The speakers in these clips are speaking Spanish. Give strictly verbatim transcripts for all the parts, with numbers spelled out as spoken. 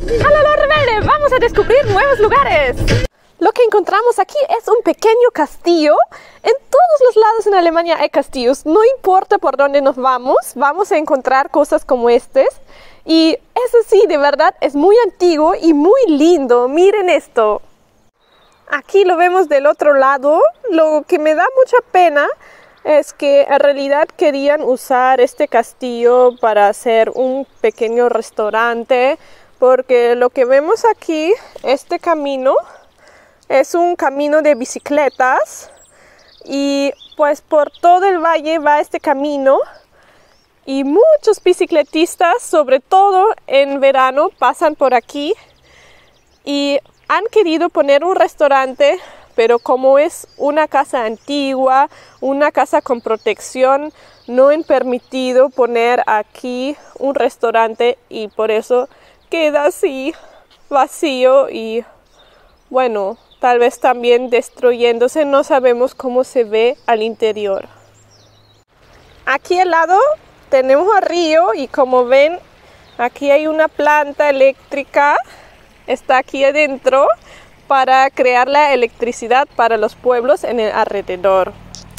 ¡Hola, rebelde! ¡Vamos a descubrir nuevos lugares! Lo que encontramos aquí es un pequeño castillo. En todos los lados en Alemania hay castillos. No importa por dónde nos vamos, vamos a encontrar cosas como estas. Y eso sí, de verdad, es muy antiguo y muy lindo. Miren esto. Aquí lo vemos del otro lado. Lo que me da mucha pena es que en realidad querían usar este castillo para hacer un pequeño restaurante. Porque lo que vemos aquí, este camino, es un camino de bicicletas. Y pues por todo el valle va este camino. Y muchos bicicletistas, sobre todo en verano, pasan por aquí. Y han querido poner un restaurante, pero como es una casa antigua, una casa con protección, no han permitido poner aquí un restaurante y por eso queda así vacío y bueno, tal vez también destruyéndose. No sabemos cómo se ve al interior. Aquí al lado tenemos el río y como ven, aquí hay una planta eléctrica. Está aquí adentro para crear la electricidad para los pueblos en el alrededor.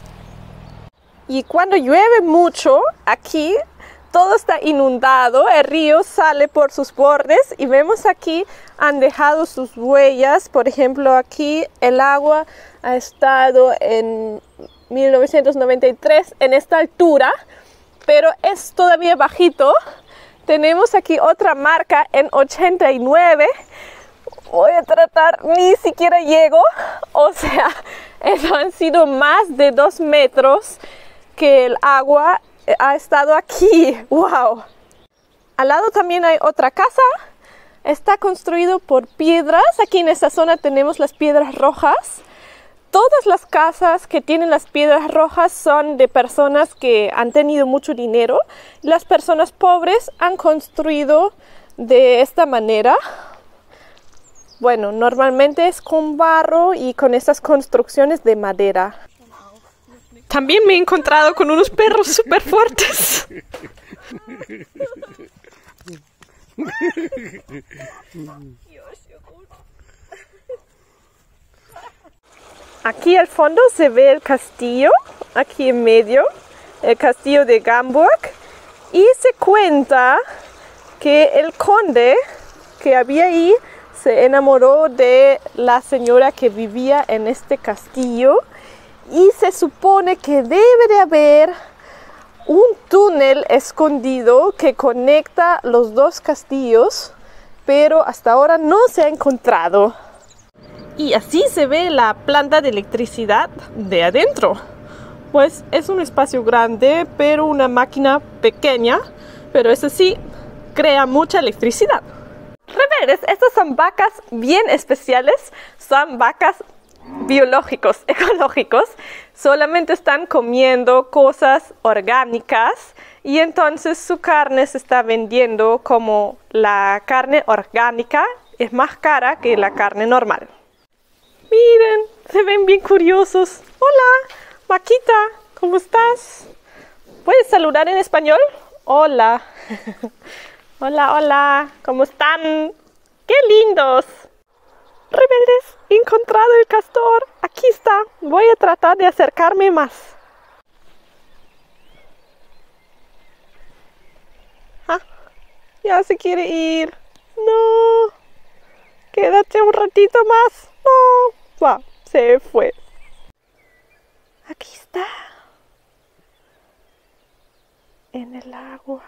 Y cuando llueve mucho, aquí todo está inundado, el río sale por sus bordes y vemos aquí han dejado sus huellas. Por ejemplo, aquí el agua ha estado en mil novecientos noventa y tres en esta altura, pero es todavía bajito. Tenemos aquí otra marca en ochenta y nueve. Voy a tratar, ni siquiera llego. O sea, eso han sido más de dos metros que el agua ha estado aquí. ¡Wow! Al lado también hay otra casa. Está construido por piedras. Aquí en esta zona tenemos las piedras rojas. Todas las casas que tienen las piedras rojas son de personas que han tenido mucho dinero. Las personas pobres han construido de esta manera. Bueno, normalmente es con barro y con estas construcciones de madera. También me he encontrado con unos perros súper fuertes. Aquí al fondo se ve el castillo, aquí en medio, el castillo de Gamburg. Y se cuenta que el conde que había ahí se enamoró de la señora que vivía en este castillo. Y se supone que debe de haber un túnel escondido que conecta los dos castillos, pero hasta ahora no se ha encontrado. Y así se ve la planta de electricidad de adentro. Pues es un espacio grande, pero una máquina pequeña, pero eso sí, crea mucha electricidad. Rebeldes, estas son vacas bien especiales, son vacas biológicos, ecológicos, solamente están comiendo cosas orgánicas y entonces su carne se está vendiendo como la carne orgánica, es más cara que la carne normal. Miren, se ven bien curiosos. Hola, vaquita, ¿cómo estás? ¿Puedes saludar en español? Hola. Hola, hola, ¿cómo están? ¡Qué lindos! Rebeldes, he encontrado el castor. Aquí está. Voy a tratar de acercarme más. Ah, ya se quiere ir. No. Quédate un ratito más. No. Va, se fue. Aquí está. En el agua.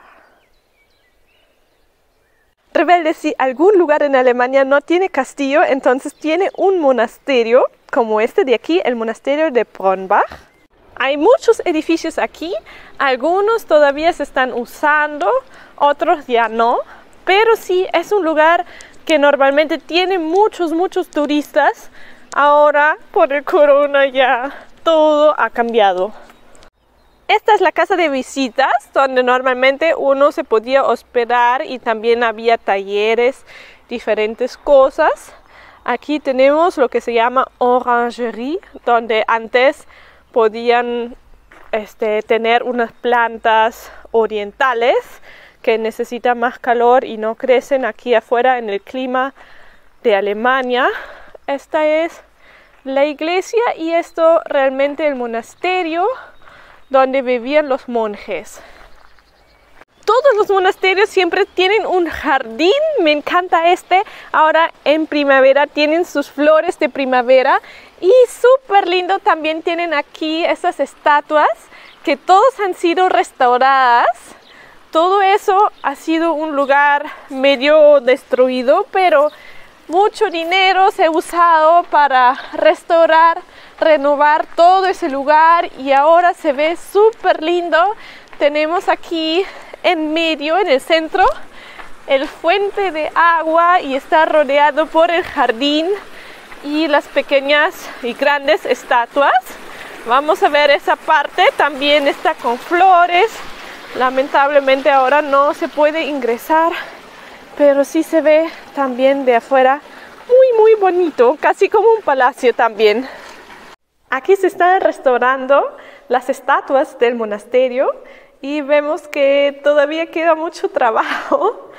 Rebeldes, si algún lugar en Alemania no tiene castillo, entonces tiene un monasterio, como este de aquí, el monasterio de Bronnbach. Hay muchos edificios aquí, algunos todavía se están usando, otros ya no, pero sí es un lugar que normalmente tiene muchos, muchos turistas. Ahora, por el corona ya todo ha cambiado. Esta es la casa de visitas, donde normalmente uno se podía hospedar y también había talleres, diferentes cosas. Aquí tenemos lo que se llama orangerie, donde antes podían este, tener unas plantas orientales que necesitan más calor y no crecen aquí afuera en el clima de Alemania. Esta es la iglesia y esto realmente el monasterio donde vivían los monjes. Todos los monasterios siempre tienen un jardín, me encanta este. Ahora en primavera tienen sus flores de primavera y súper lindo también tienen aquí estas estatuas que todos han sido restauradas. Todo eso ha sido un lugar medio destruido, pero mucho dinero se ha usado para restaurar, renovar todo ese lugar y ahora se ve súper lindo. Tenemos aquí en medio, en el centro, el fuente de agua y está rodeado por el jardín y las pequeñas y grandes estatuas. Vamos a ver esa parte, también está con flores. Lamentablemente ahora no se puede ingresar, pero sí se ve también de afuera muy muy bonito, casi como un palacio también. Aquí se están restaurando las estatuas del monasterio y vemos que todavía queda mucho trabajo.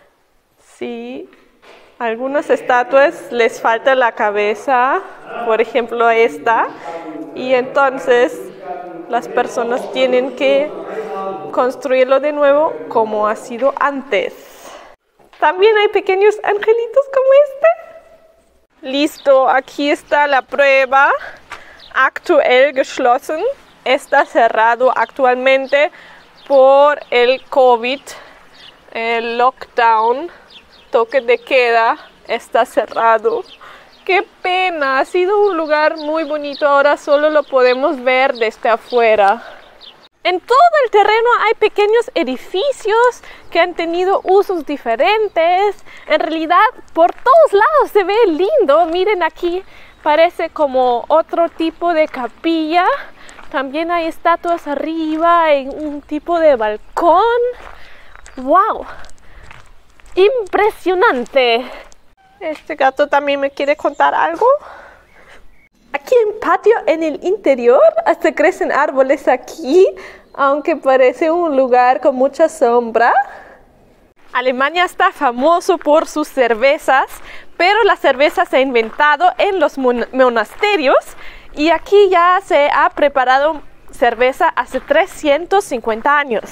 Sí, algunas estatuas les falta la cabeza, por ejemplo esta, y entonces las personas tienen que construirlo de nuevo como ha sido antes. También hay pequeños angelitos como este. Listo, aquí está la prueba. Aktuell geschlossen. Está cerrado actualmente por el COVID, el lockdown, toque de queda, está cerrado. ¡Qué pena! Ha sido un lugar muy bonito, ahora solo lo podemos ver desde afuera. En todo el terreno hay pequeños edificios que han tenido usos diferentes. En realidad, por todos lados se ve lindo. Miren aquí, parece como otro tipo de capilla. También hay estatuas arriba en un tipo de balcón. ¡Wow! ¡Impresionante! Este gato también me quiere contar algo. Aquí en patio, en el interior, hasta crecen árboles aquí, aunque parece un lugar con mucha sombra. Alemania está famoso por sus cervezas, pero la cerveza se ha inventado en los mon monasterios y aquí ya se ha preparado cerveza hace trescientos cincuenta años.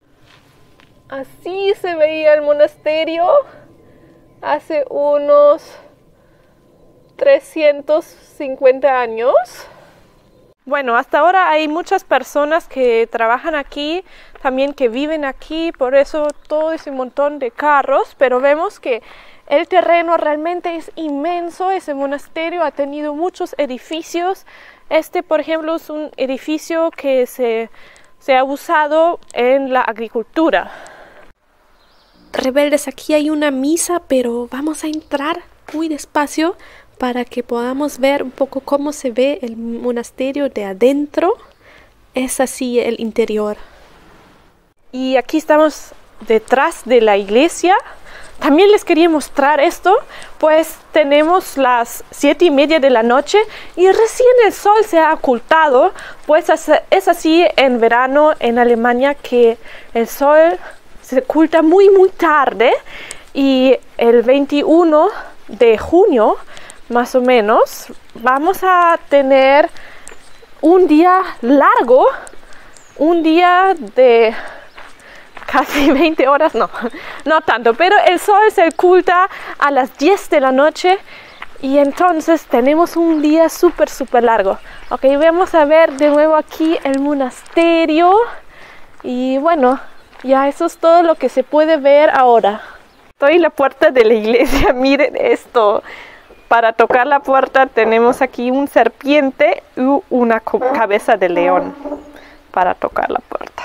Así se veía el monasterio hace unos trescientos cincuenta años. Bueno, hasta ahora hay muchas personas que trabajan aquí, también que viven aquí, por eso todo ese montón de carros, pero vemos que el terreno realmente es inmenso. Ese monasterio ha tenido muchos edificios. Este, por ejemplo, es un edificio que se, se ha usado en la agricultura. Rebeldes, aquí hay una misa, pero vamos a entrar muy despacio para que podamos ver un poco cómo se ve el monasterio de adentro. Es así el interior. Y aquí estamos detrás de la iglesia. También les quería mostrar esto, pues tenemos las siete y media de la noche y recién el sol se ha ocultado, pues es así en verano en Alemania que el sol se oculta muy muy tarde y el veintiuno de junio más o menos vamos a tener un día largo, un día de casi veinte horas, no, no tanto, pero el sol se oculta a las diez de la noche y entonces tenemos un día súper súper largo. Ok, vamos a ver de nuevo aquí el monasterio y bueno, ya eso es todo lo que se puede ver ahora. Estoy en la puerta de la iglesia, miren esto. Para tocar la puerta tenemos aquí un serpiente y una cabeza de león para tocar la puerta.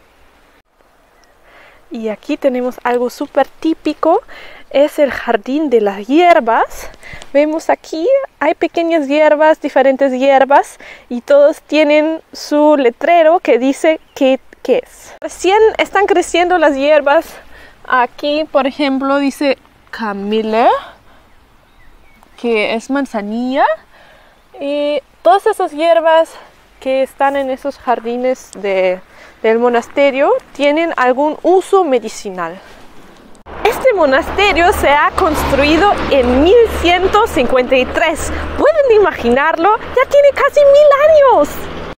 Y aquí tenemos algo súper típico, es el jardín de las hierbas. Vemos aquí, hay pequeñas hierbas, diferentes hierbas, y todos tienen su letrero que dice qué, qué es. Recién están creciendo las hierbas. Aquí, por ejemplo, dice Kamille, que es manzanilla. Y todas esas hierbas que están en esos jardines de, del monasterio tienen algún uso medicinal. Este monasterio se ha construido en mil ciento cincuenta y tres. ¿Pueden imaginarlo? Ya tiene casi mil años.